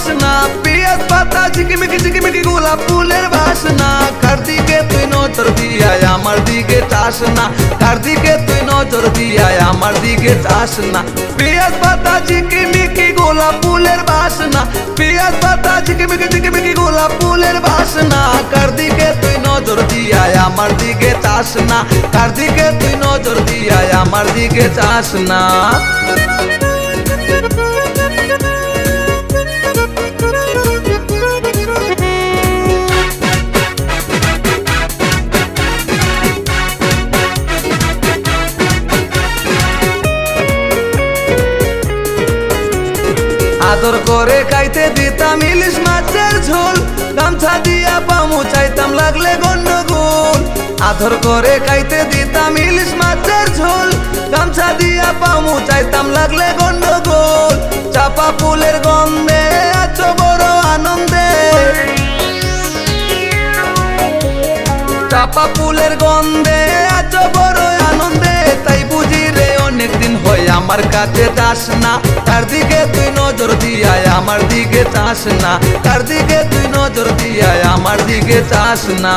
বাসনা পিয়াজ পাতা ঝিকিমিকি গোলাপ ফুলের বাসনা কার দিকে তুই নজর দিয়ায় আমার দিকে চাস না কার দিকে তুই নজর দিয়ায় আমার দিকে চাস না পিয়াজ পাতা ঝিকিমিকি গোলাপ ফুলের বাসনা পিয়াজ পাতা ঝিকিমিকি গোলাপ ফুলের বাসনা কার দিকে তুই নজর দিয়ায় আমার দিকে চাস না কার দিকে তুই নজর দিয়ায় আমার দিকে চাস না আদর করে খাইতে দিতাম ইলিশ মাছের ঝোল গামছা দিয়া পামু চাইতাম লাগলে গন্ডগোল আদর করে খাইতে দিতাম ইলিশ মাছের ঝোল গামছা দিয়া পামু চাইতাম লাগলে গন্ডগোল চাপা ফুলের গন্ধে আছো বড় আনন্দে চাপা ফুলের গন্ধে আছো বড় আনন্দে তাই বুঝি রে অনেকদিন হয় আমার কাছে যাস না তার দিকে তুই নজর দিয়ায় আমার দিকে চাস না তার দিকে তুই নজর দিয়ায় আমার দিকে চাস না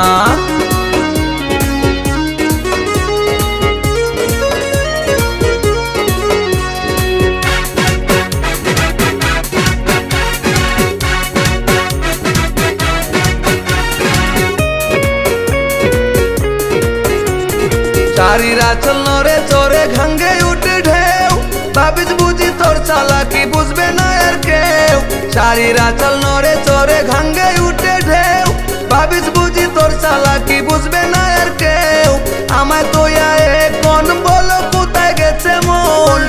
চারিরা চল নরে চরে ঘাঙ্গে উঠে ঢেউ ভাবিস বুঝি তোর চালাকি বুঝবে না আর কেউ চারিরা চল নরে চরে ঘাঙ্গে উঠে ঢেউ ভাবিস বুঝি তোর চালাকি বুঝবে না আর কেউ আমায় তো কোন বলো কোথায় গেছে মন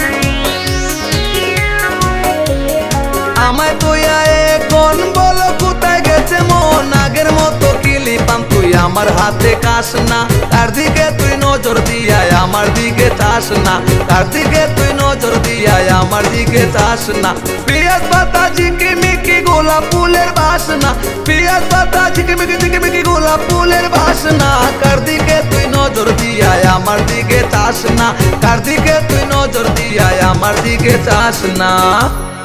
আমায় তো কোন বলো কোথায় গেছে মন আগের মতো কিলি পাম তুই আমার হাতে কাস না তার দিকে তুই নজর দিয়ায় আমার দিকে চাস না তার দিকে তুই নজর দিয়ায় আমার দিকে চাস না পিয়াজ পাতা ঝিকিমিকি গোলাপ ফুলের বাসনা পিয়াজ পাতা ঝিকিমিকি গোলাপ ফুলের বাসনা কার দিকে তুই নজর দিয়ায় আমার দিকে চাস না কার দিকে তুই নজর দিয়ায় আমার দিকে চাস না।